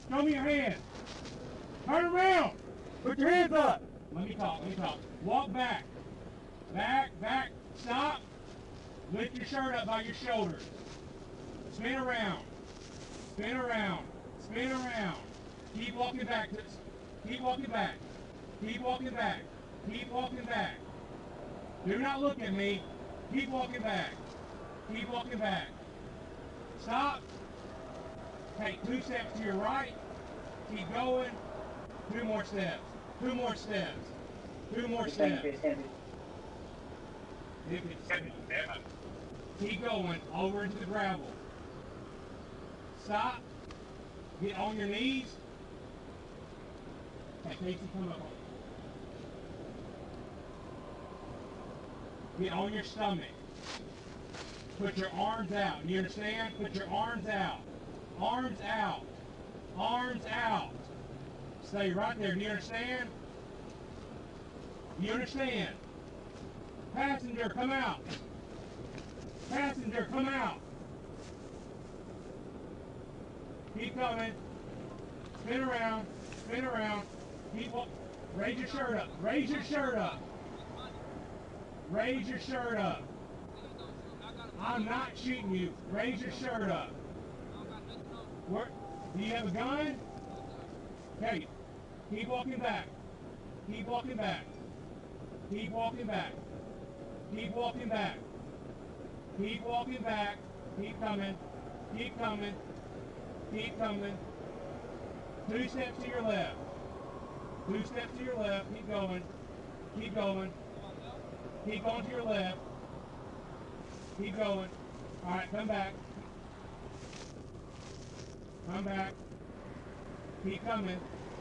Show me your hands. Turn around. Put your hands up. Let me talk. Walk back. Back. Stop. Lift your shirt up by your shoulders. Spin around. Keep walking back. Keep walking back. Do not look at me. Keep walking back. Stop. Take 2 steps to your right. Keep going. 2 more steps. Keep going over into the gravel. Stop. Get on your knees. Okay, Casey, come up. Get on your stomach. Put your arms out. You understand? Put your arms out. Arms out. Stay right there. Do you understand? Passenger, come out. Keep coming. Spin around. Keep walking. Raise your shirt up. I'm not shooting you. Raise your shirt up. Where, do you have a gun? Okay. Keep walking back. Keep coming. 2 steps to your left. Keep going. Keep going to your left. Keep going. All right, come back. Keep coming.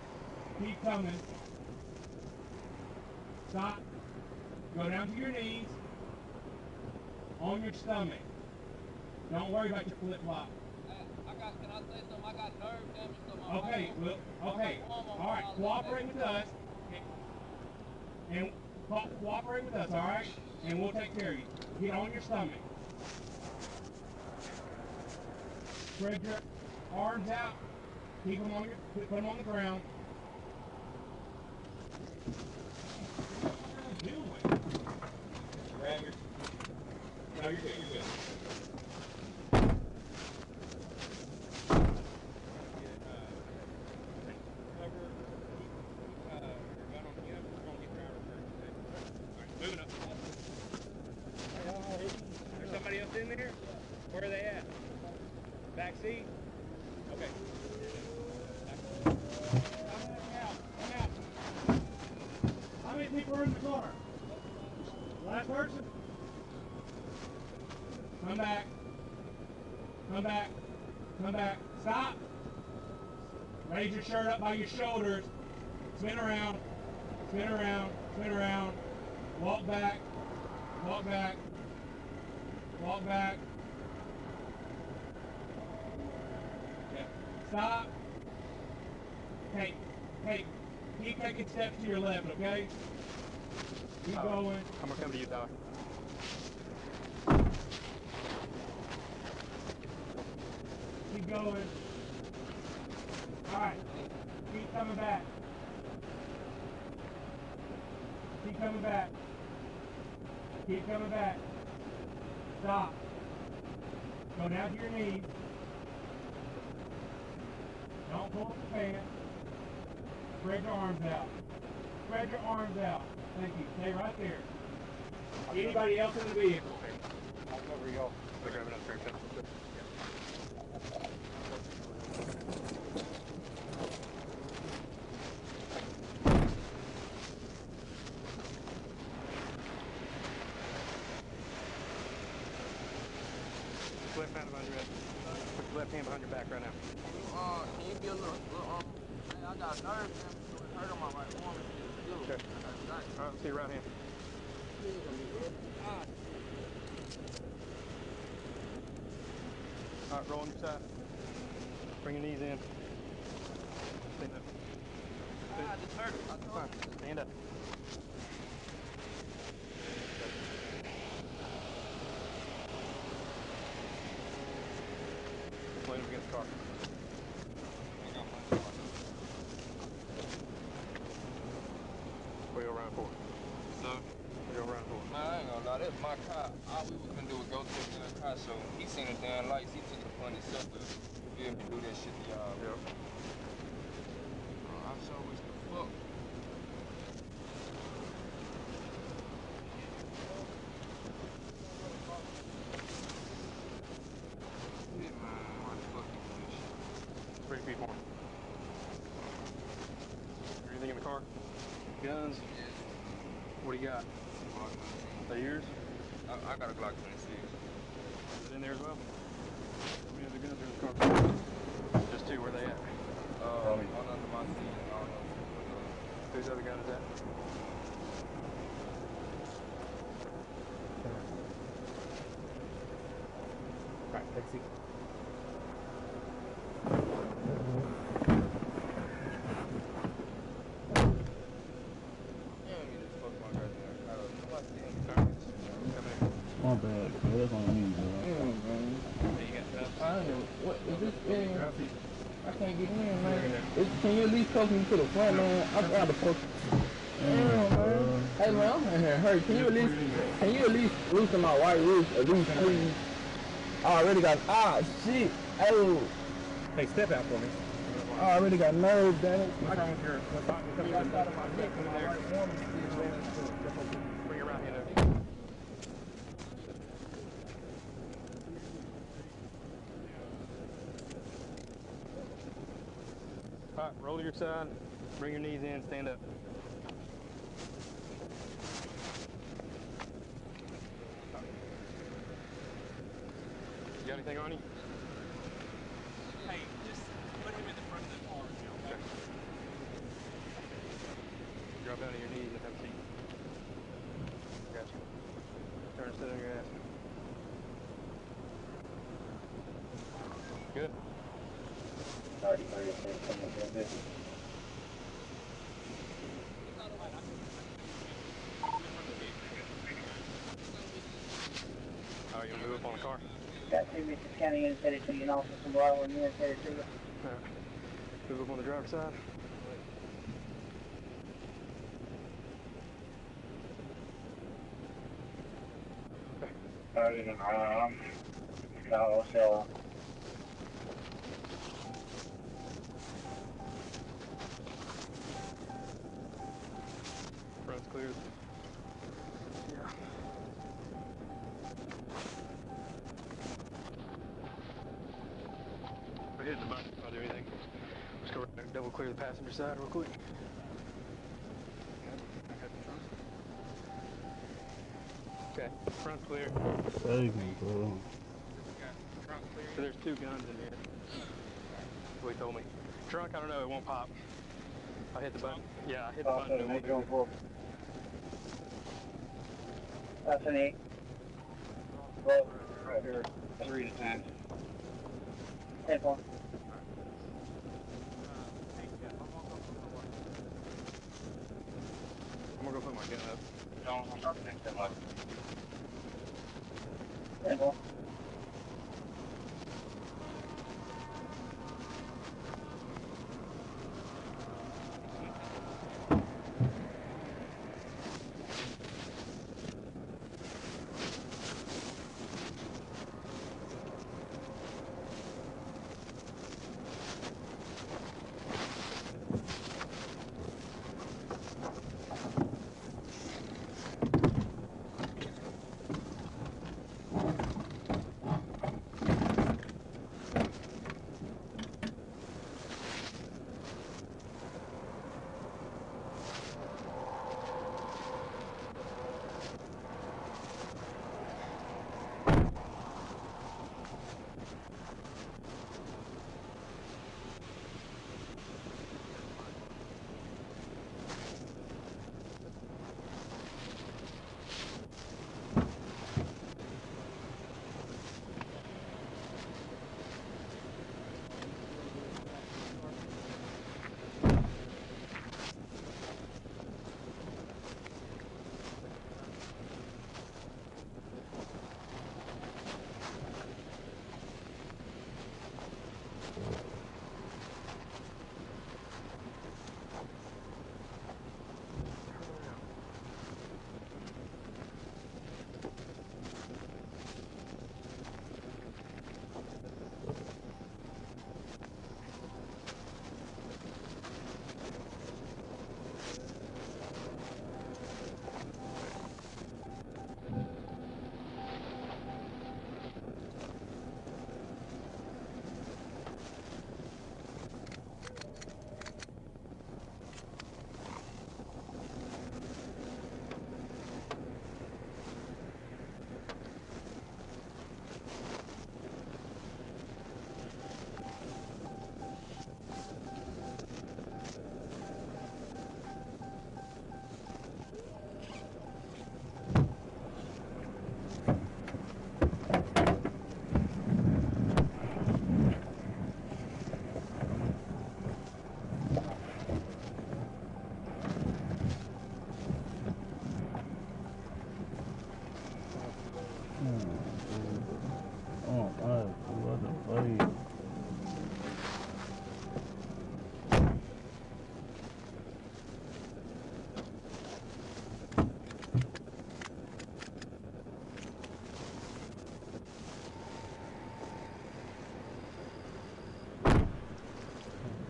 Stop. Go down to your knees. On your stomach. Don't worry about your flip-flop. Can I say something? I got nerve damage to my Okay. All right, cooperate with us. And cooperate with us, all right? And we'll take care of you. Get on your stomach. Spread your arms out. Keep them on put them on the ground. What are you doing? Grab your. No, you're good. Moving up. There's somebody else in there? Where are they at? Back seat? Okay. Come out. How many people are in the car? Last person? Come back. Stop. Raise your shirt up by your shoulders. Spin around. Walk back. Yeah. Stop. Hey, keep taking steps to your left, okay? Keep going. I'm gonna come to you, Doc. Keep going. All right. Keep coming back. Stop. Go down to your knees. Don't pull up the pants. Spread your arms out. Thank you. Stay right there. Anybody else in the vehicle? I'll cover y'all. They're grabbing up very fast. Left hand behind your head. Put your left hand behind your back right now. Can you be a little I got nerve damage, so it hurt on my right arm. Okay. Alright, see your right hand. Alright, roll on your side. Bring your knees in. Stand up. This hurt. Fine. Stand up. Just lean up against the car. my car, all we was gonna do was go to the damn car show. He seen the damn lights, he took it upon himself to feel me do that shit to y'all. Yeah. I sure wish the fuck. Shit, man, why the fuck you do this shit? Pretty people. Anything in the car? Guns? Yeah. What do you got? Glock 19. Are yours? I got a Glock 26. Is it in there as well? How many other guns are in the car? Just two. Where they at? One under my seat. I don't know. Whose other gun is that? Right, taxi. My bad, bro. That's on me, bro. What is this thing? I can't get in, man. Can you at least talk me to the front, man? I got to post. Damn, man. Hey, man, I'm in here hurt. Can you at least loosen my white wrist, at least, please? I already got, shit. Oh, Hey, step out for me. I already got nerves, damn it. What's wrong with your... What's wrong with your... Outside of my neck, and my right arm is still there. Bring your right hand over. All right, roll to your side. Bring your knees in. Stand up. You got anything on you? Hey, just put him in the front of the car. Okay. Drop down to your knees and have a seat. Gotcha. Turn and sit on your ass. Good. All right, you want to move up on the car? Got 2 Mrs. County units headed to you and also some rival units headed to you. All right. Move up on the driver's side. Front's clear. Yeah. We're hitting the button. I'll do anything. Let's go right, double clear the passenger side real quick. Okay, front's clear. Save me, bro. So there's 2 guns in here. That's what he told me. Trunk, I don't know, it won't pop. I hit the button. Yeah, I hit the button. It won't go. That's an 8. Well, right here. 3 to 10. 10-4. I'm gonna go put my gun up. Don't start next to much. 10-4.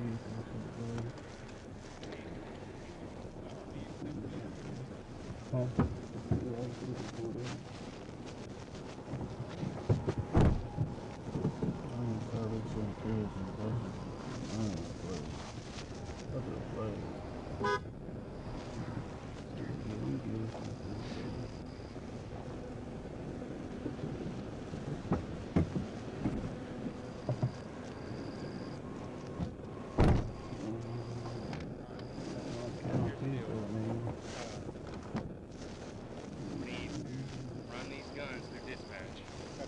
Run these guns through dispatch.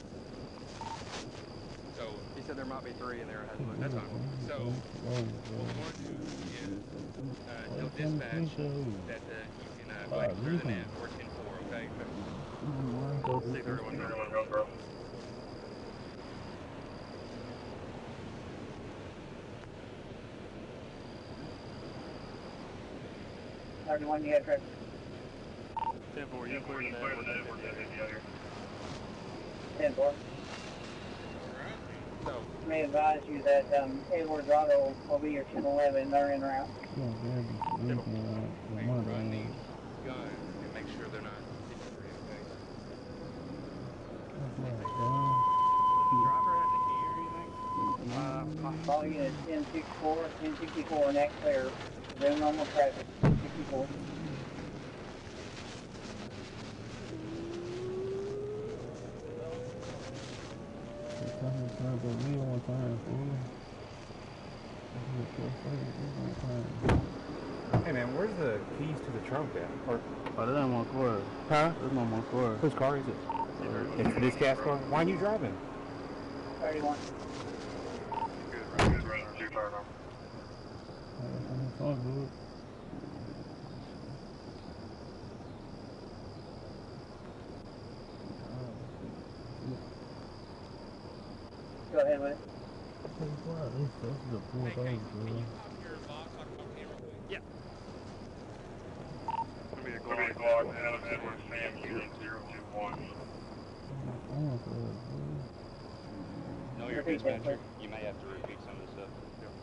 So he said there might be 3 in there. I had to look. That's fine. So what we're going to do is tell dispatch that you can go ahead and clear the net or 10-4, okay? See 31 go through. 31, you got traffic. 10-4, you clear the net. We're good. 10-4. So, May advise you that Edwards Auto will be your 10-11. They're en route. run these guns and make sure they're not 53, okay? Driver has a key or anything? Call unit 1064, 1064, next clear. Zero normal traffic, 64. Hey man, where's the keys to the trunk at? Or, Oh, that ain't my car. huh? That's not my car. Whose car is it? It's this gas car? Why are you driving? 31. Go ahead with it. Yeah. Let me go on Adam Edwards, Sam 021. Know your dispatcher. You may have to repeat some of the stuff.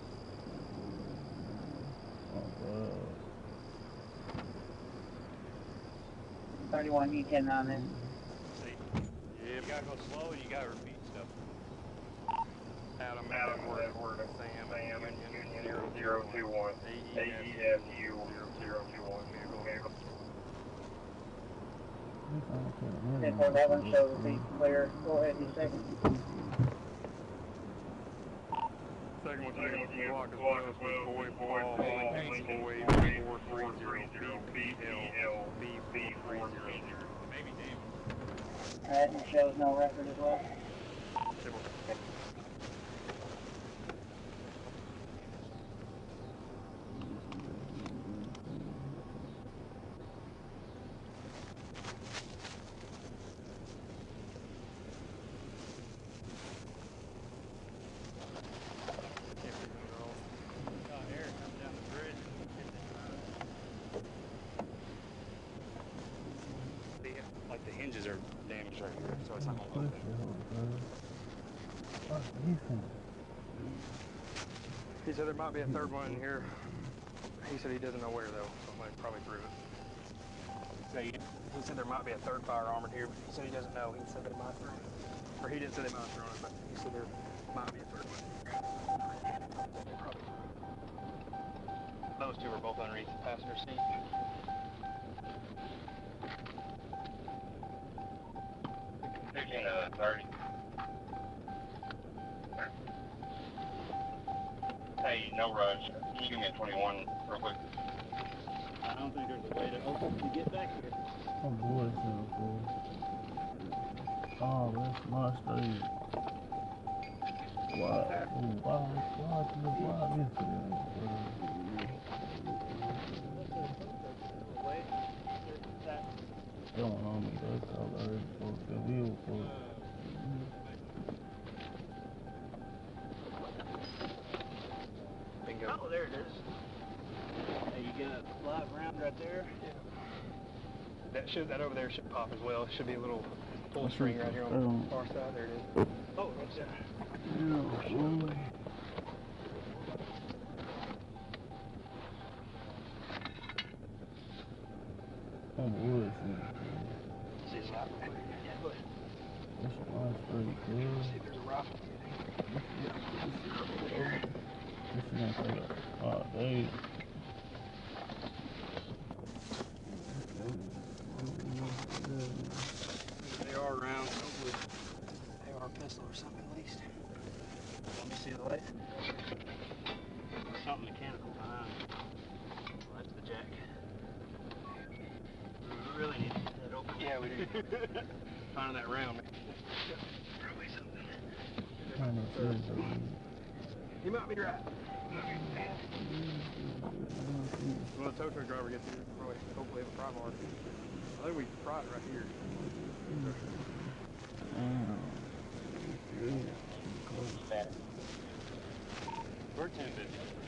31, E10 on it. You gotta go slow and you gotta repeat stuff. Adam Edwards, Sam Union 021. AEFU 021. 10-4, that one shows the seat clear. Go ahead, you second. Second one, block as well as with boy, Lincoln, boy, 430, BL, B40. Maybe David. Alright, and shows no record as well. Like the hinges are damaged right here, so it's not gonna open. He said there might be a third one in here. He said he doesn't know where though, so I'm gonna probably prove it. He said there might be a third firearm in here, but he said he doesn't know. He said they might throw it. Or he didn't say they might throw it, but he said there might be a third one. Those two are both underneath the passenger seat. Picking 30. Hey, no rush. Can you give me a 21 real quick? I don't think there's a way to open to get back here. Oh boy, oh, that's my street. Why don't know me, that's all I heard folks that will folks. Bingo. Oh, there it is. Hey, you got a live round right there? Yeah. That over there should pop as well. It should be a little pull string right here on the far side. There it is. Oh, right there. Yeah, some bullshit. See the lot? Yeah, go ahead. That's my straight, cuz. See if there's a rifle. This shit ain't take a day. They are around, hopefully. AR pistol or something at least. Let me see the light. Something mechanical behind. Well, that's the jack. We really need to get that open. Yeah, we do. Finding that round. Probably something. You might be right. When the tow truck driver gets here, we'll probably hopefully have a pry bar. I think we can pry it right here. We're 10-50.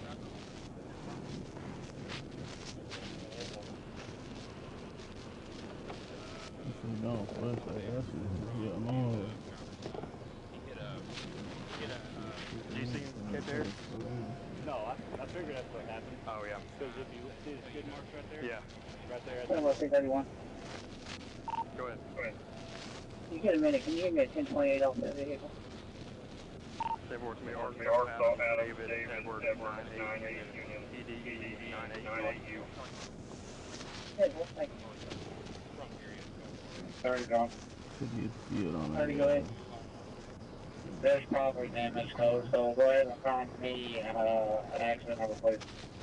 No, first I asked you. Yeah, no. Did you see him get there? No, I figured that's what happened. Oh, yeah. Because if you see the skid marks right there? Yeah. Right there. 331. Go ahead. You get a minute, can you give me a 1028 off that vehicle? They worked me Arkansas, David, Edward, 98 Union, ED, 98U. Yeah, well, thank you. 30 gone. Could you see it on 30, go ahead. There's property damage, though, so go ahead and find me an accident number, please.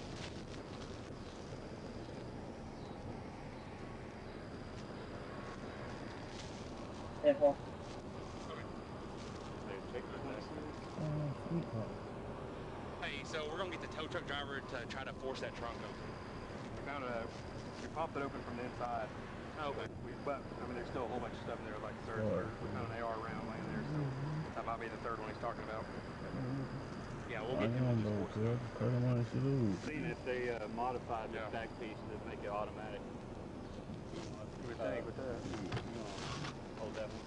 Hey, so we're gonna get the tow truck driver to try to force that trunk open. We popped it open from the inside. Oh, okay. But, I mean, there's still a whole bunch of stuff in there, like circular. We found an AR round laying there, so that might be the third one he's talking about. Yeah, we'll get him to just force it open. Seeing if they modified the back piece to make it automatic. What do you think with that? Oh, that one.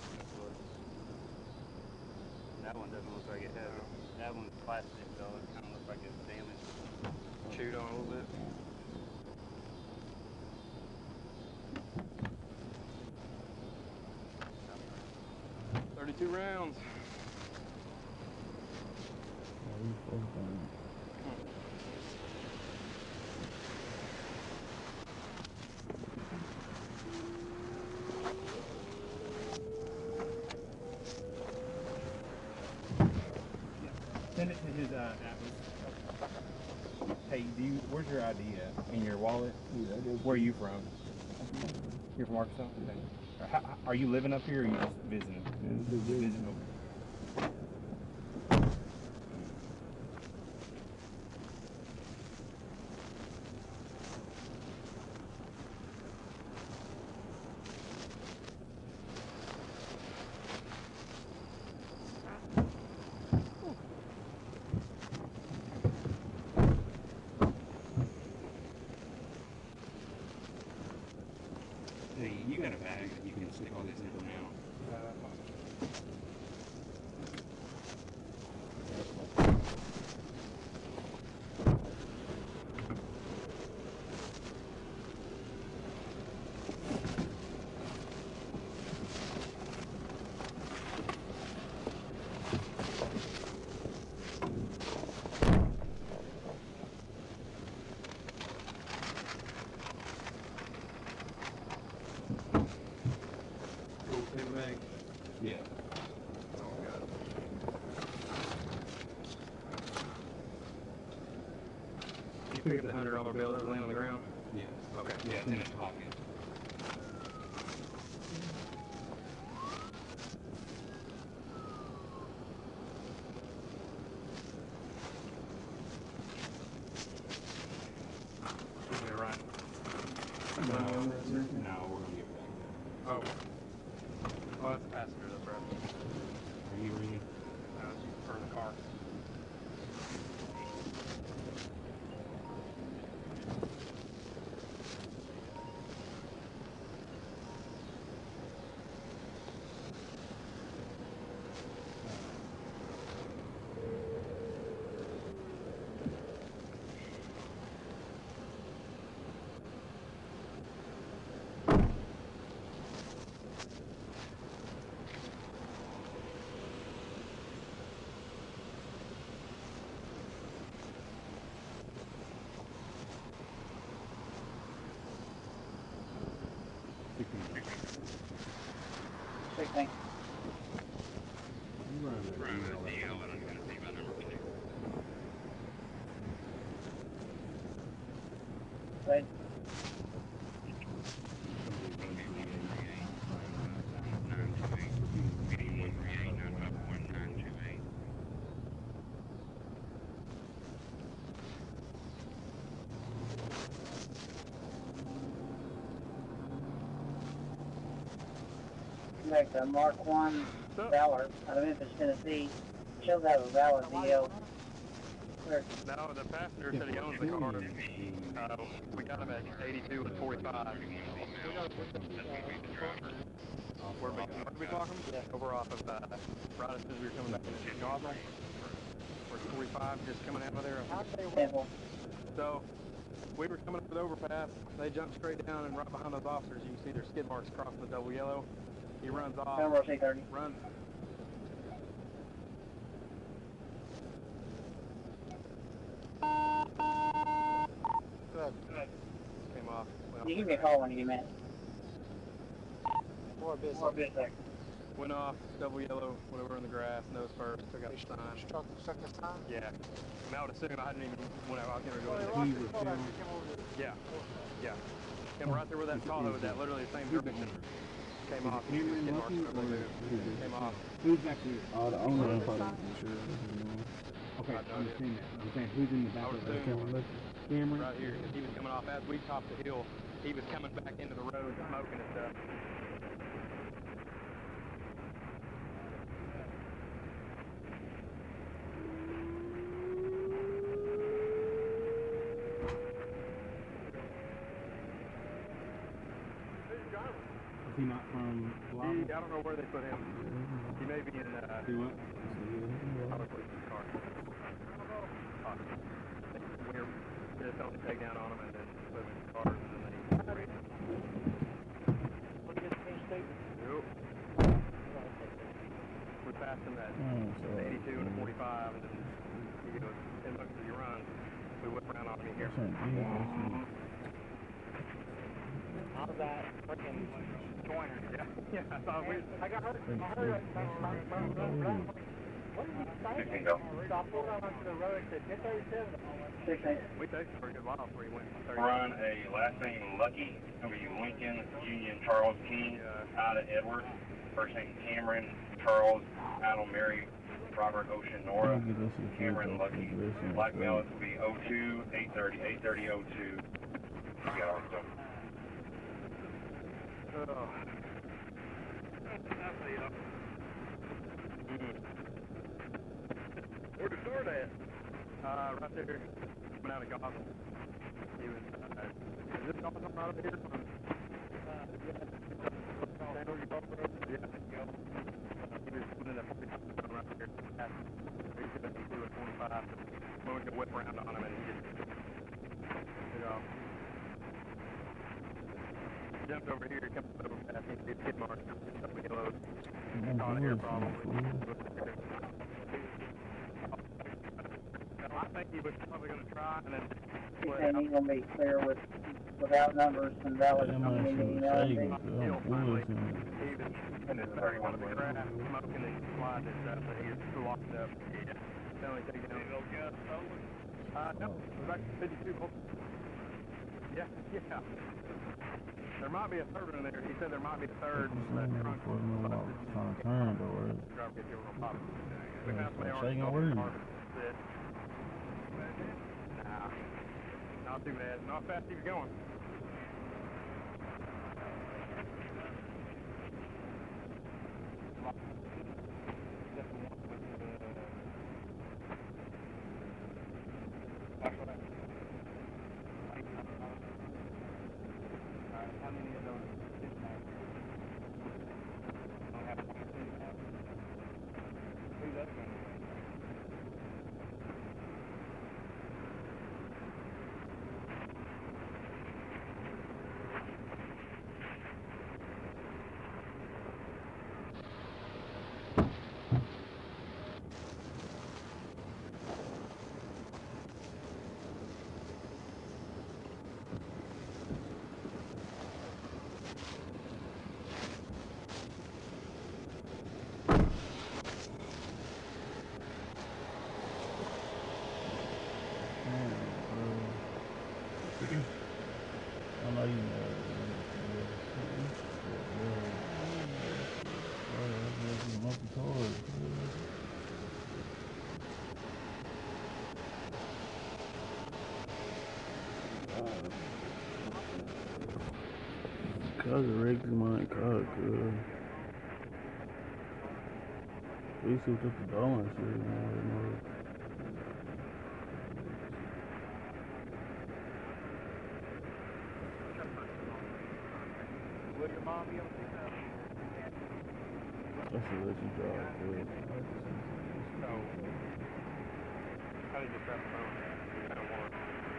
That one doesn't look like it has it. That one's plastic though. It kind of looks like it's damaged. Chewed on a little bit. .32 rounds. Send it to his Atlas. Hey, where's your ID at? In your wallet? Where are you from? You're from Arkansas? Okay. Are you living up here or are you just visiting? Visiting. Hey, you got a bag that you can stick all this in now. Yeah. You pick up the $100 bill that was laying on the ground? Yeah. Okay. Yeah, it's in his pocket. Is that right? No, we're gonna get back there. Oh. Oh, that's the passenger, that's right. Are you reading? No, it's for the car. Right. Like a Mark 1 Valor out of Memphis, Tennessee. Shows have a valid DL. No, the passenger said he owns the car. We got him at 82 and 45. Where did we clock him? Yeah. Over off of, right as soon as we were coming back into Joslin. Where 45 just coming out of there. So, we were coming up the overpass. They jumped straight down, and right behind those officers, you can see their skid marks crossing the double yellow. He runs off. Runs. Good. Came off. You give me a call when you get mad. More bit. Went off, double yellow, went over in the grass, nose first, took out the sign. Struck the sign? Yeah. I mean, I would assume I didn't even, when I was going to go in. Yeah. Came right there with that Tahoe, that literally the same direction. Came off. Skid marks came off. Who's back there? Oh, the owner of the Okay, I understand that. I'm saying, who's in the back of the Cameron? Right here, because he was coming off as we topped the hill. He was coming back into the road, smoking and stuff. Is he not from Lava? I don't know where they put him. He may be in, Do what? probably his car. They just only take down on him and then move his car and then they we passed him at 82 and 45 and then he goes 10 bucks as you run. We whip around on him here. How's that freaking joiner? Yeah, I thought I got hurt. What did he say? So I pulled out onto the road to 1037. We tasted for a good while before he went 30. Run a last name Lucky. It's going to be Lincoln, Union, Charles King, out of Edward. First name Cameron, Charles, Adam, Mary, Robert, Ocean, Nora, Cameron, Lucky. Black mail, it will be 02, 830, 830, 02. You got all the stuff. Where'd the start at? Right there, coming out of Gotham. He was, is this Gotham right over here? Yeah. He was coming in that 45 right here. He's going to be doing 45. When we could whip around on him and he just took off. Jumped over here, comes over past him, his skid marks, just yellow. Caught here probably. I think he was probably going to try and then He's saying he's going to be clear without numbers and valid coming in the email. He was in his 31 of the grass, smoking and sliding and stuff, but he was locked up. Yeah. Only take down. No, we're back to 52. Yeah. There might be a third one in there. He said there might be a third. That trunk was trying to turn the word. Shaking word. Nah, not too bad. Not fast he was going. How many of those? Who's that going to be? know you know. Cause the Rex is my car, girl. We switched up the door and shit, man. Will your mom be able to pick it up? I should let you drive, girl. So, how did you grab the phone? I don't want.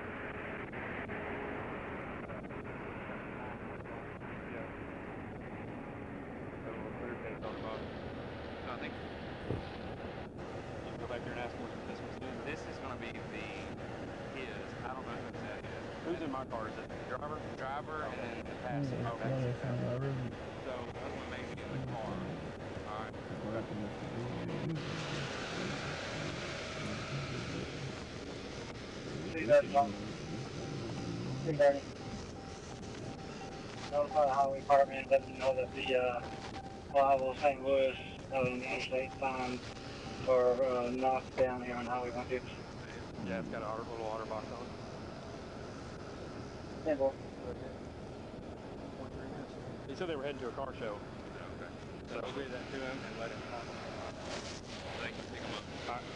Yeah. So, clear tape on the bottom. No, I think You can go back there and ask what this one's doing. this is going to be his. I don't know who's that is. Who's in my car? Is it the driver? Driver and then the passenger. Okay. So this one may be in the car. All right. See that one? Hey, Danny. Notify the highway department, let them know that the Louisville St. Louis interstate sign for northbound here on Highway 150. Yeah, it's got a little otter box on it. Simple. He said they were heading to a car show. Okay. So we'll read that to him and let him talk. They can pick them up. All right.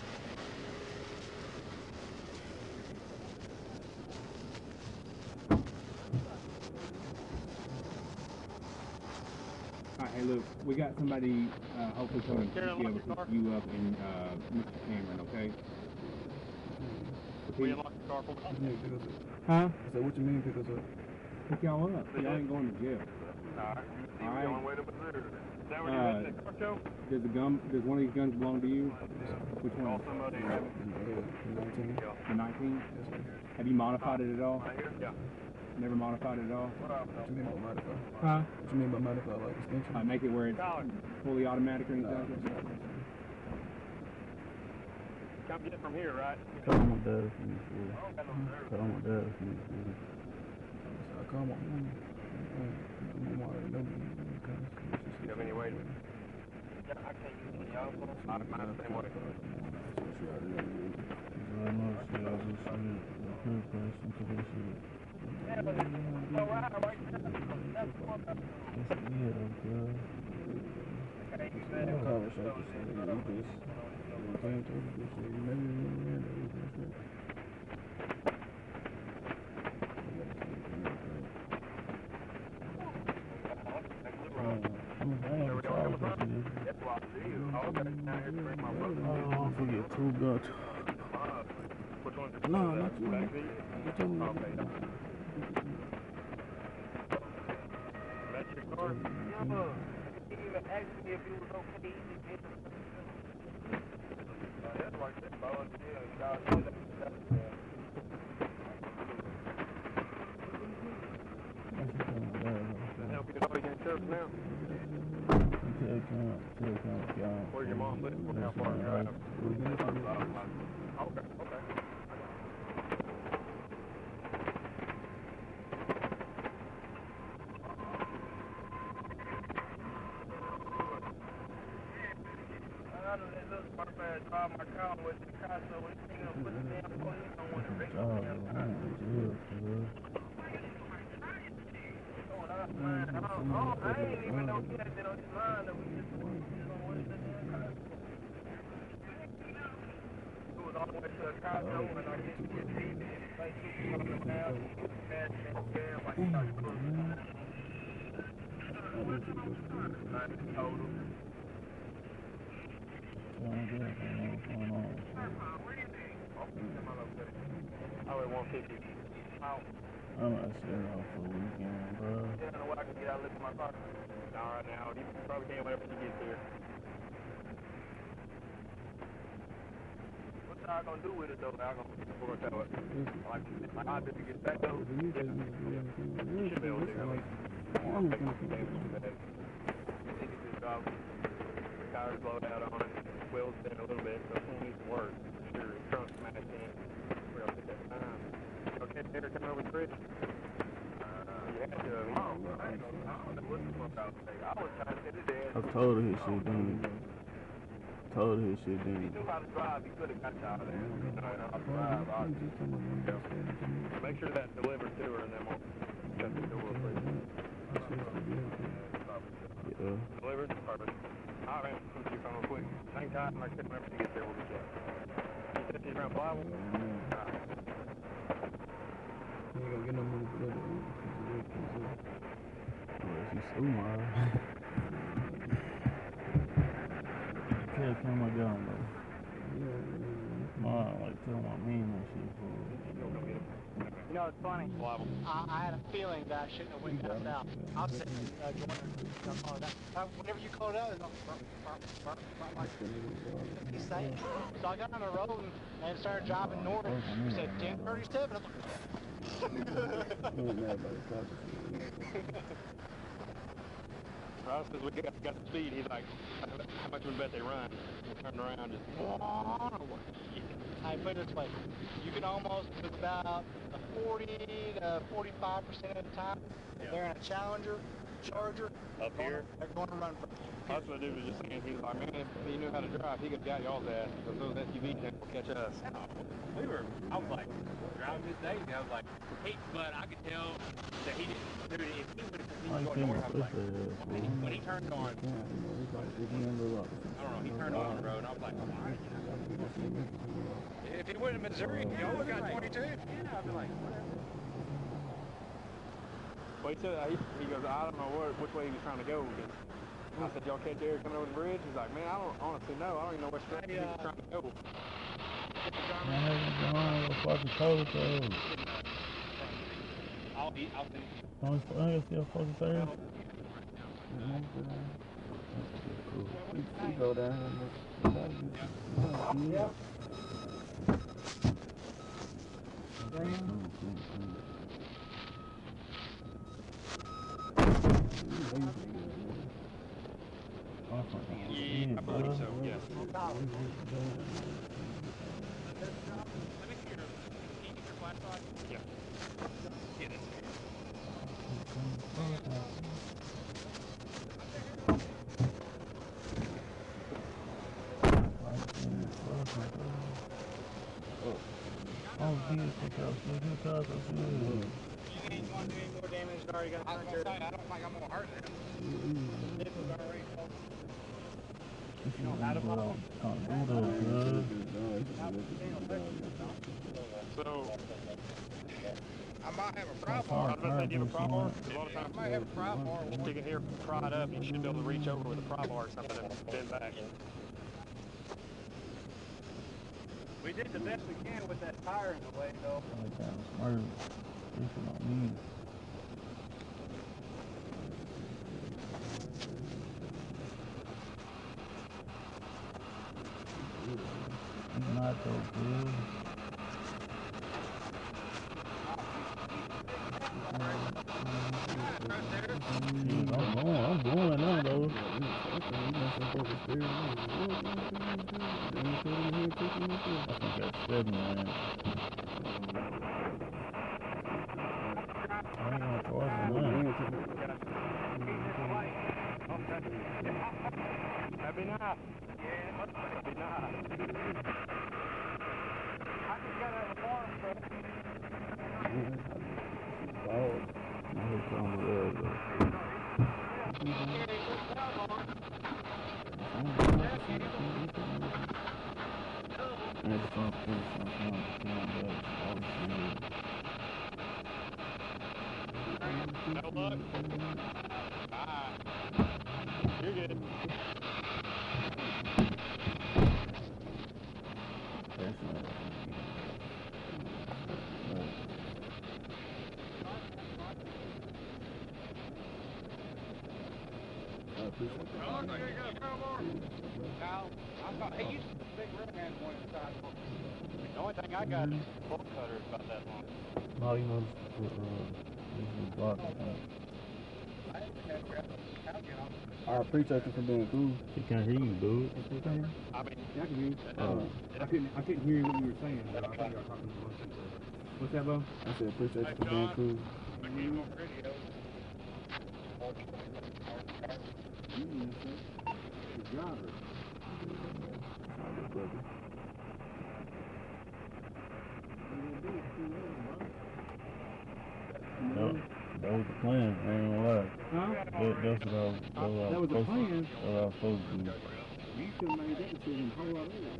Alright, hey look, we got somebody hopefully coming to Karen, be able unlock your to pick you up and Mr. Cameron, okay? Will you unlock the car for me? Huh? Is that what you mean, pick us up? Pick y'all up. Y'all ain't going to jail. Alright. Alright. On the way to Missouri. Is that where you're heading to the car show? Does one of these guns belong to you? Which one? Call somebody. The 19? Have you modified it at all? Yeah. Never modified it at all? What you mean by modify? Huh? What you mean by modify, like extension? Make it where it's fully automatic or anything? Come get it from here, right? Call my dad if you need to. Call my dad if you need to. I call my mom. My mom already know me. You have any way to... Yeah, I can't use any other phone. I don't mind the same way. She already know me. I know she already said the peer person to this shit. Yeah, but it's all right, right? That's one. Yeah, girl. Conversation, you just... You can't talk to this shit. You maybe you know this shit. I forget two guns. No, not you. You told me. That's your car? Yeah, he even asked me if it was okay. That's like that, bro. Yeah, help you know you can trust now. Where's your mom live? How far is drive? Okay, okay. Drive my car with the car, so it's gonna put the damn police on one of the I ain't even know he had that on his mind that we just on one of the damn cars. It was all the way to the car show and I didn't get it either. Like, he was coming down, he was mad and damn, like he thought he was I told him. Highway 150. Out. I'm not sitting out for a weekend, bro. Yeah, I know where I can get out and lift my car. All right, now. You probably can't whenever she gets here. What y'all gonna do with it, though? Y'all gonna work out it. Like, I did to get back, though. You should be able to, at least. Take some damage to that. You can just drop the tires blowed out on it. Wheels bent a little bit, so it needs some work. Sure, trunk smashed in. We're gonna get that time. Okay, there, coming over the bridge. I told her his shit done. Told her his shit done. He knew how to drive. He could have got you out of there. Make sure that's delivered to her and then we'll shut the door for you. Yeah. Delivered? Perfect. All right, man. Come to your phone real quick. Hang tight. Like I said, whenever she gets there, we'll get you out. You said she's around Pliable? You ain't gonna get no money for that. She's so mad. Tell Kim I got him, though. Like, tell my mean and shit. You know, it's funny. I had a feeling that I shouldn't have went down south. I was sitting in whenever you called out, it's he's saying. So I got on the road and started driving north. He said 1037. Ross says we got the speed. He's like, how much would bet they run? We turned around just. I put it this way, you can almost do about 40 to 45% of the time. If they're in a Challenger, Charger, up here, they're going to run for. That's what the dude was just saying. He was like, man, if he knew how to drive, he could have got y'all's ass. Because those SUVs can't catch us. I was like, driving this day, and I was like, but I could tell that he didn't, dude, if he would have going north, I was like, when he turned on, I don't know, he turned on the road, and I was like, all right. If he went to Missouri, y'all would have got 22. Yeah, I'd be like, whatever. Well, he said, he goes, I don't know which way he was trying to go. I said, y'all catch Eric coming over the bridge? He's like, man, I don't honestly know. I don't even know which way he was trying to go. Fucking told her. I'll finish. I still fucking say. You go down here. Yeah, I believe so, yes. Let me see your, can you get your flashlight? Yeah. Yeah, that's You ain't going to do any more damage than already got I was going to say, I don't think I'm going to hurt him. It was already close. You know how to follow? So, I might have a problem. I was about to say, do you have a pry bar? A lot of times, I might have a pry bar. if you can hear pry it up, you should be able to reach over with a pry bar or something and bend back. We did the best we can with that tire in the way, though. Not so good. I'm going now though. I think that's 7, man. I ain't gonna charge him. That'd be nice. Yeah, that'd be nice. I just got out of the farm, bro. No luck. Bye. You're good. He used to be a big red hand one inside. The only thing I got is a bolt cutter is about that long. No, you know, this is block. I appreciate you for being cool. She can't hear you, dude. I mean, Yeah, I can hear you. I couldn't hear what you were saying, but I thought you were talking to one. What's that, Bo? I said appreciate you for being cool. The driver. That was the plan, I ain't gonna lie. Huh? That's what I was That was the plan. That's what I was supposed to do. You should have made that decision a whole lot earlier.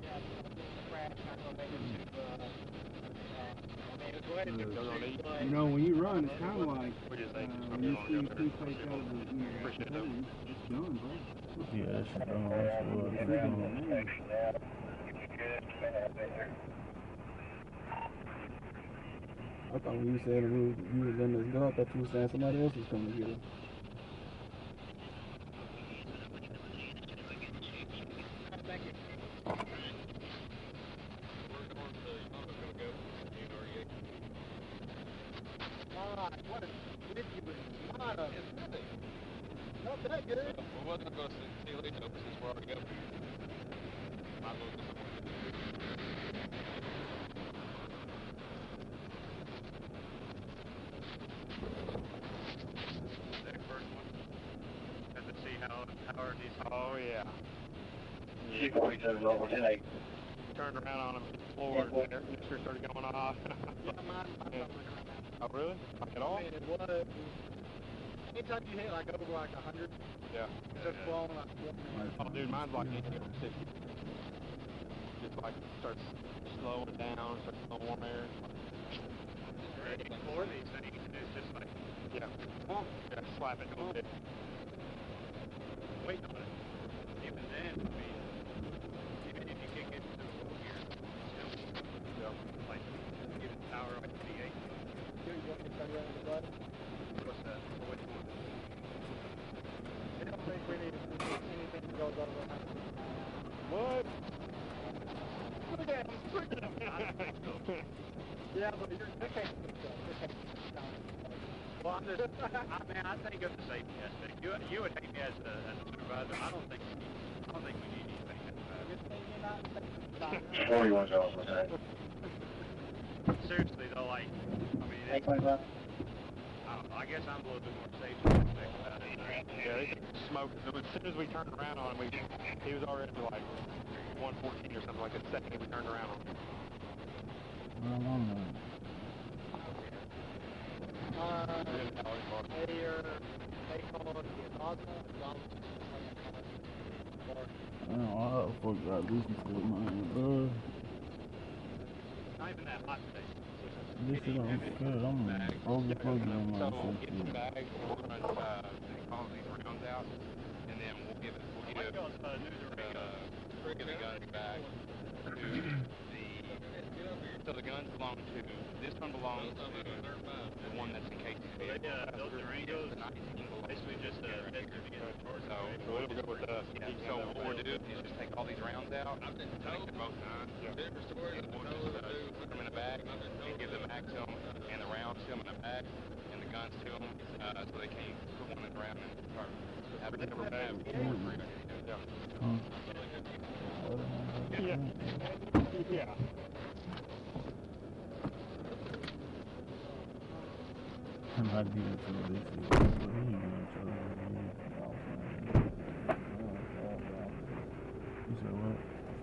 You know, when you run, it's kind of like when you see toothpaste out of the container, it's done, bro. Yeah, that shit done. That shit was done. I thought when you said you was letting us go, I thought you were saying somebody else was coming to get us. Not that good. We wasn't going to see Lito since we're already up here. Might as well get someone to do it. That first one. Had to see how hard these. Oh yeah. 647 over 10-8. Turned around on him, floor, and air conditioner started going off. Yeah, mine Yeah. Oh really? Like at all? I mean, it was. Anytime you hit like over like 100, Yeah. it's just blowing like. Oh dude, mine's like 80 or 60. Just like starts slowing down, starts blowing warm air. You can floor these things, and it's just like, Yeah. Yeah, slap it a little bit. wait on it. Even then, I mean, even if you kick it to the full gear, still, like, give it power like V8. What's that? Which one? I don't think we need anything that goes over 100. What? Look at him, look at him. Yeah, but you're, they can't do that. They can't do that. Well, I'm just, I think of the safety aspect. You would hate me as a supervisor. I don't think we need anything that's bad. 41 over 10. Seriously though, like, I mean, it's, 825. I don't know, I guess I'm a little bit more safety aspect about it. Yeah, they smoked. As soon as we turned around on him, he was already like 114 or something like that. The second we turned around on him. I fuck got listen to it, man. Not even that hot today. This shit I'm scared. I'm overflowing on my So shit. get the bag, we're gonna call these rounds out, and then we'll give the guns back to so the guns belong to, this one belongs to the one that's in KTV. Those Durangos, basically just So it'll go with us. Yeah, so what we'll do is just take all these rounds out, I think they're both nine, and we'll just put them in a bag and give the mag to them, and the rounds to them in a bag, and the guns to them, so they can put one in the round and start having a different bag. Yeah. Yeah. I'm not dealing with this shit. What he doing? You said what?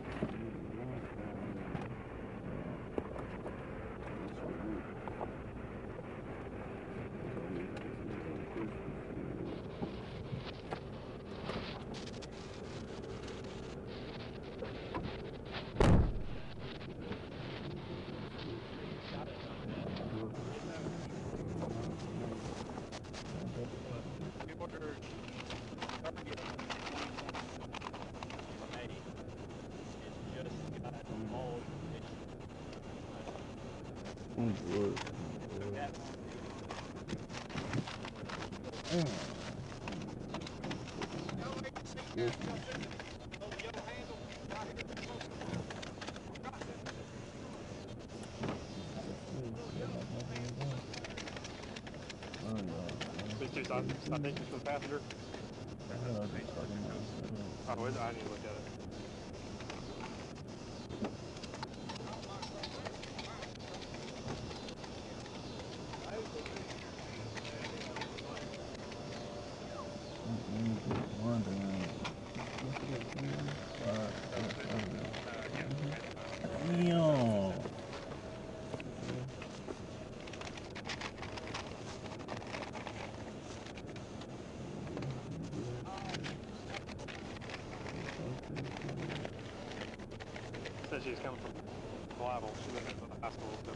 I think it's for the passenger. Oh, I need to look at it. said she was coming from Blyville. She was at the high school. So.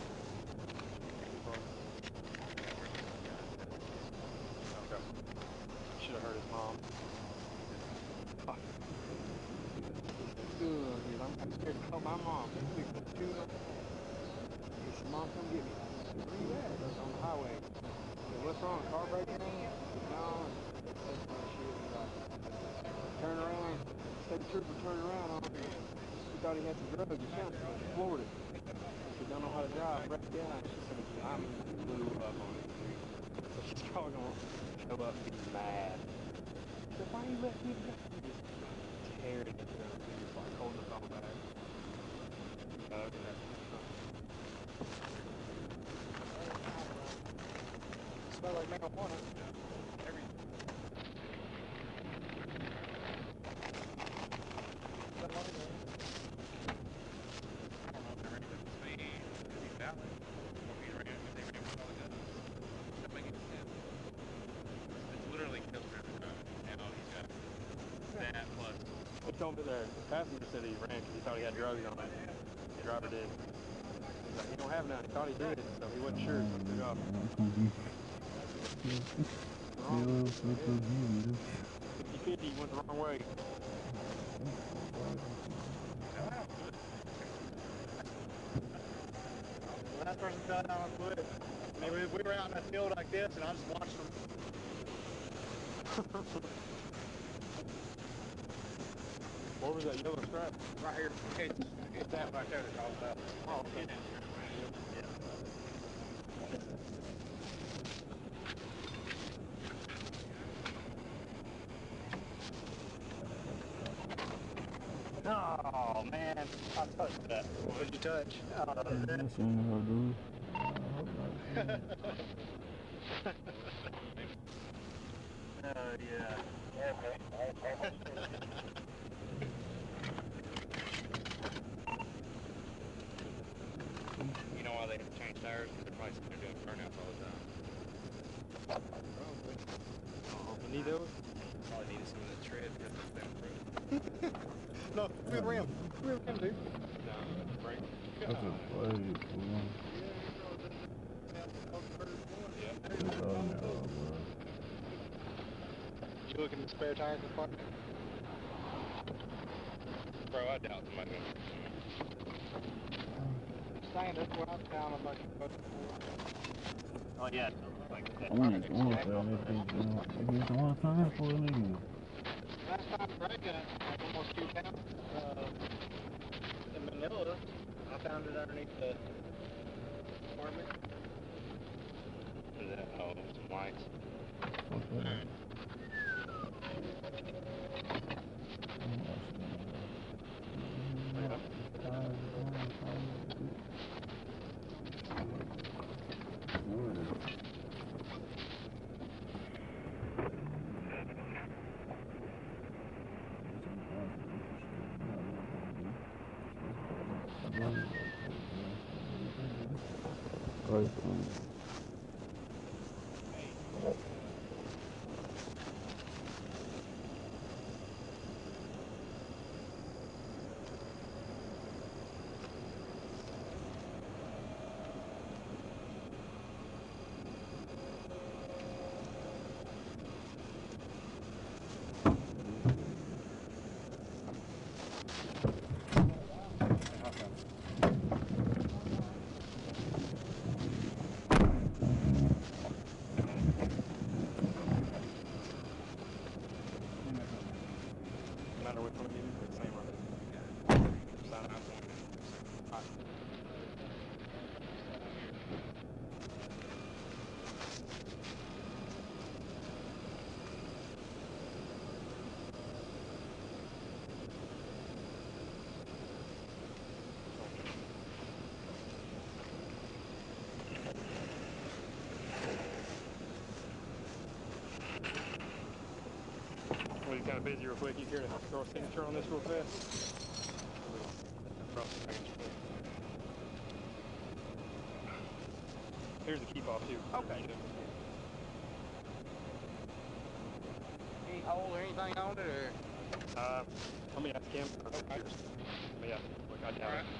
Okay. Should have heard his mom. Fuck. Dude, I'm scared to call my mom. He said, Mom, come get me. Where you at? On the highway. I said, what's wrong? Car breaking down? No. Turn around. State trooper turned around on me. He thought he had some drugs or something. Floored it. He don't know how to drive. Wrecked down. She said, I'm blew up on it. So she's probably going to show up and be mad. I said, why you let me go? Just tearing it down. Just like holding the phone back. Smell like marijuana. The passenger said he ran because he thought he had drugs on him. The driver did. He's like, he don't have none. He thought he did, so he wasn't sure. So he took off. 50-50 went the wrong way. When that person fell down on foot, I mean, we were out in that field like this, and I just watched them. What was that yellow stripe? Right here. It's that right there that's all about. Oh, okay. Oh, man. I touched that. What did you touch? That's what dude. Oh, yeah. You know why they have to change tires? Because they're probably sitting there doing burnouts all the time. You need those? Probably needed some of the tread because it's been through. No, we rim. We rim, dude. No, brake. That's a play. You looking at spare tires in the park? Bro, I doubt somebody gonna. Standard, we're out of town a bunch of folks. Oh, yeah. Like that. I want to say it's one time for a nigga. Last time Greg got almost 2 pounds in Manila, I found it underneath the apartment. Is that, oh, some lights? Okay. Right. Well, you're kind of busy real quick. You care to throw a signature on this real fast? Here's the key fob too. Okay. Any hole or anything on it, or? Let me ask him. Okay. Yeah, look, I doubt it.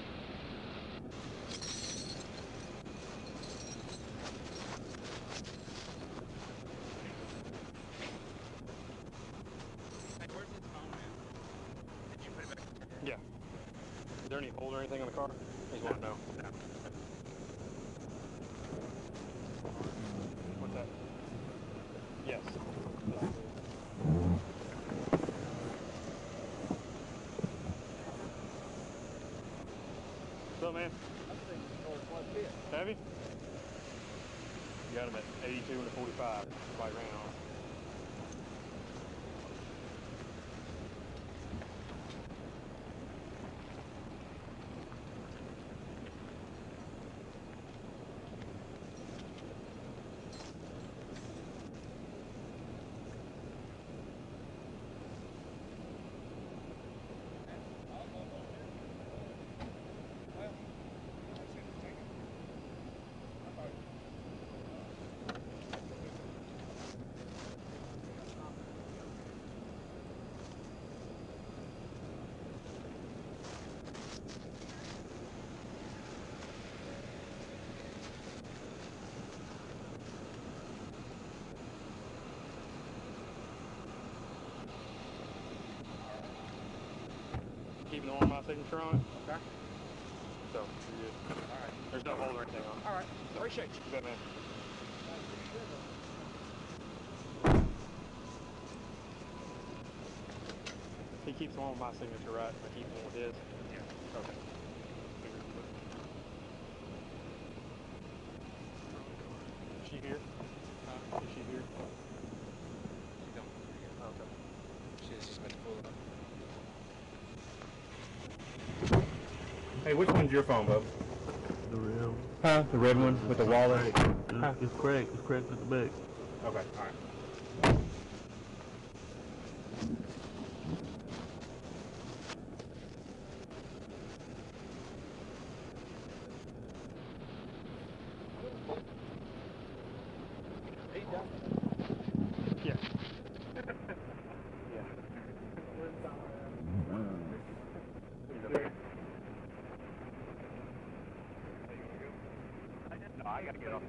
Yeah. Is there any hole or anything on the car? I just want to know. What's that? Yes. What's up, man? Have you? You got him at 82 and a 45. Quite ran on. Keeping the one my signature on it. Okay. So, you're good. Alright. There's no hole or anything on it. Alright. Appreciate you. You bet, man. He keeps the one with my signature, right? I keep the one with his? Yeah. Okay. Is she here? Is she here? She don't. Okay. She's just been full up. Hey, which one's your phone, bub? The red one. Huh? The red one with the wallet? Huh? It's cracked. It's cracked at the back. Okay, alright. Yeah. No, I gotta get off.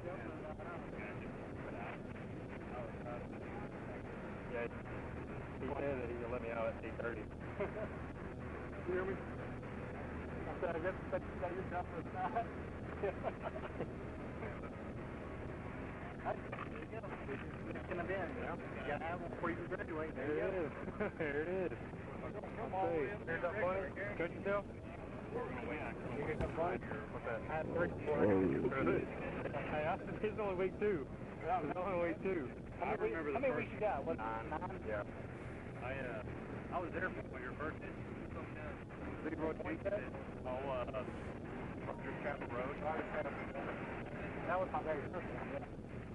Yeah, he said that he would let me out at 8:30. You hear me? I said, I guess that's your job for the night. It's gonna be, you gotta have one before you graduate. There it is. There it is. Come on, Here's that funny. Coach yourself? You get something funny? What's that? I had 3 before. Really? Hey, it's only week 2. It's only week 2. I remember How many weeks you got? What, 9? Yeah. I was there for your birthday. Big road week. Just Chapel Road. That was my very first one, yeah.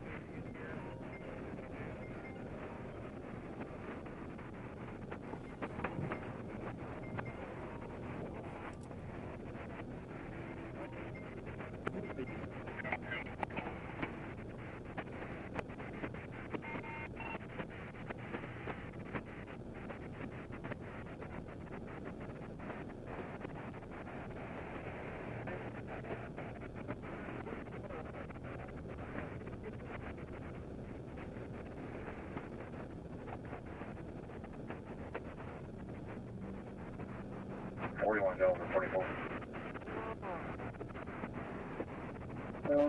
$41 for 44. Well,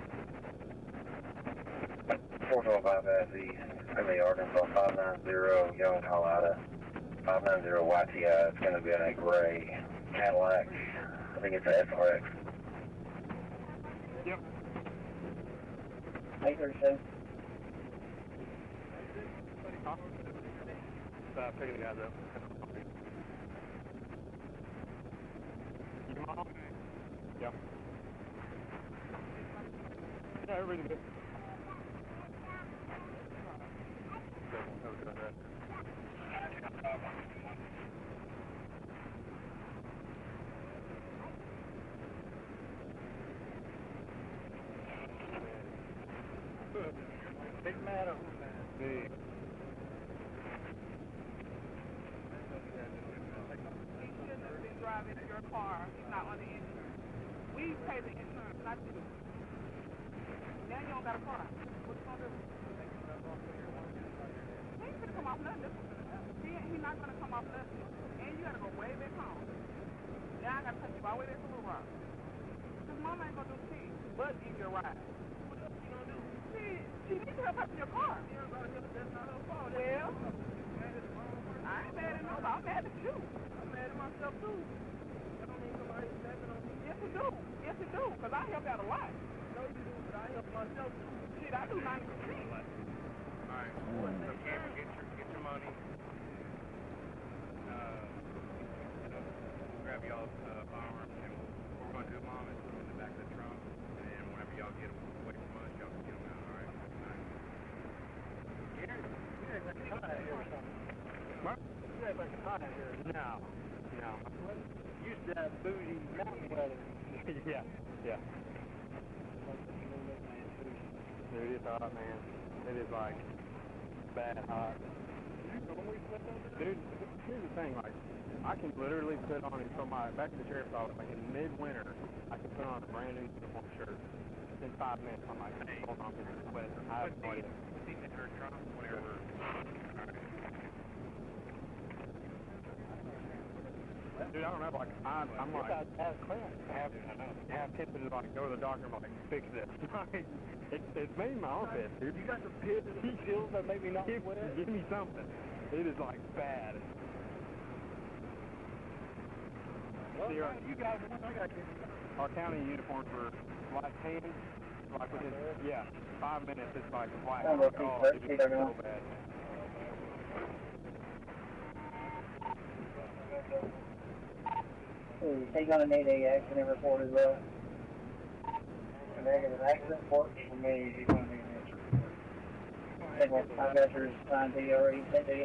412 East, Finley, Arkansas, 590, Young, Colorado, 590 YTI. It's going to be in a gray Cadillac. I think it's an SRX. Yep. 837. Picking the guys up. Your mom? Yeah. Yeah, everybody's good. Big madam. Big. driving your car, he's not on the insurance. We pay the insurance, not you. Now you don't got a car. What you gonna do? He ain't gonna come off nothing. He's not gonna come off nothing. And you gotta go way back home. Now I gotta take you all the way back to Little Rock. Cause mama ain't gonna do shit but give you a ride. What else you gonna do? She needs to help out in your car. You don't gotta help, that's not her fault. Well, I ain't mad at nobody. I'm mad at you. I'm mad at myself too. That don't mean somebody's snapping on me. Yes, you do. Yes, you do. Cause I help out a lot. No, you do, but I help myself too. Shit, I do 90%. Alright, so Cameron, get your money. Grab y'all's firearms, and what we're gonna do, Mom, is put them in the back of the trunk, and then whenever y'all get them away from us, y'all can get them out, alright? Gary, you act like a high here or something. What? You act like a high here. No. Used to have booty mountain weather. Yeah. Dude, it's hot, man. It is like bad hot. Dude, here's the thing, like, I can literally put on, from my back to the sheriff's office, like in midwinter, I can put on a brand new uniform shirt. In 5 minutes, I'm like, hold on, this is sweat. I have no idea. Dude, I don't know, like, I'm like, I have tempted to, like, go to the doctor and, like, fix this. It's made my armpit, dude. You got the pit and the chills that make me not sweat? Give me something. It is, like, bad. Well, you guys, our county uniforms for light tan, like within, 5 minutes, it's like white. Oh, it is so bad. He's going to need a accident report as well. A negative accident report from me. He's going to need an answer. I think what my measures signed to you already sent to you.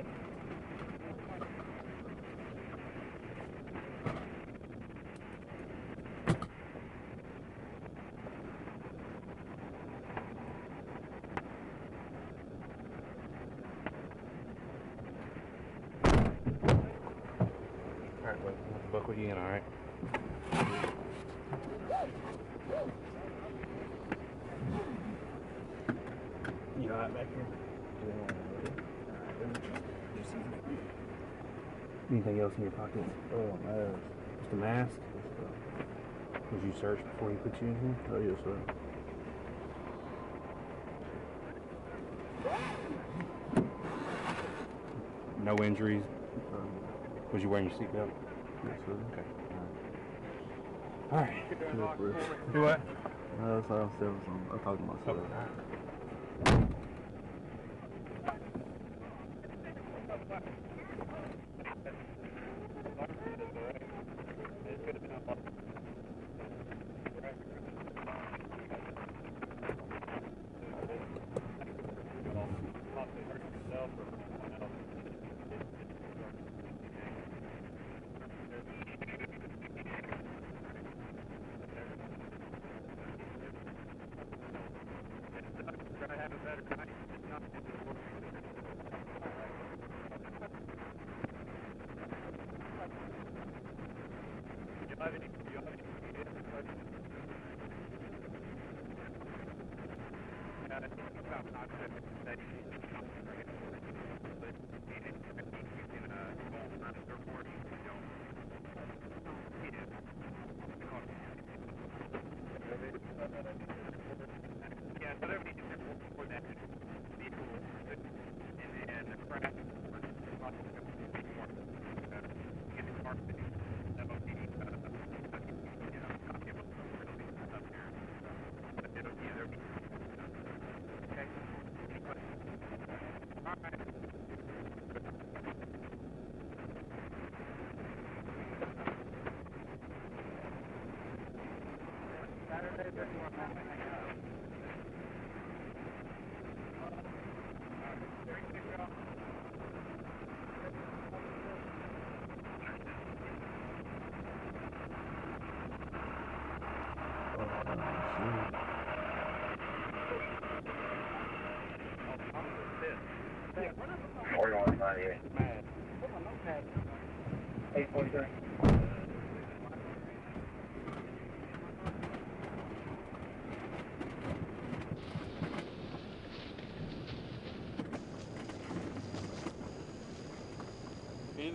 Alright, bud. Buckle you in, alright? You alright back here? Anything else in your pockets? Oh, man. Just a mask? Did you search before he put you in here? Oh, yes, sir. No injuries? Was you wearing your seatbelt? Yes, sir. Okay. Alright. Yes, Do what? No, that's how I'm talking to myself.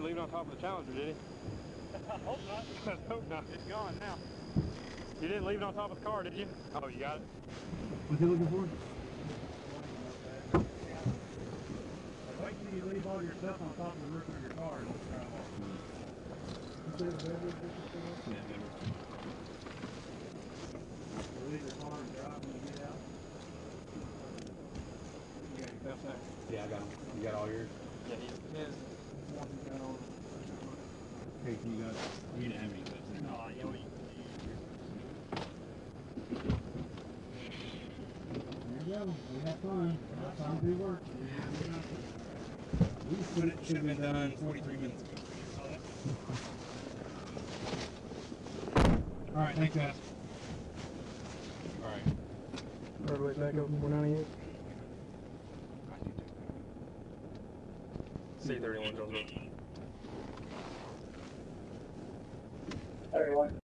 didn't leave it on top of the Challenger, did he? I hope not. I hope not. It's gone now. You didn't leave it on top of the car, did you? Oh, you got it? What's he looking for? Wait till you leave all your stuff on top of the roof of your car and drive off. Leave your car and drive when you get out. You got your stuff there? Yeah, I got them. You got all yours? Yeah, he is. Hey, you got, you didn't have any clips in there. Oh, yeah, we There you go. We have fun. Now time to do work. We just put it, should have been done 43 minutes ago. All right, thanks, guys. All right. Roadway back up 498. C31 Jones Road. 31.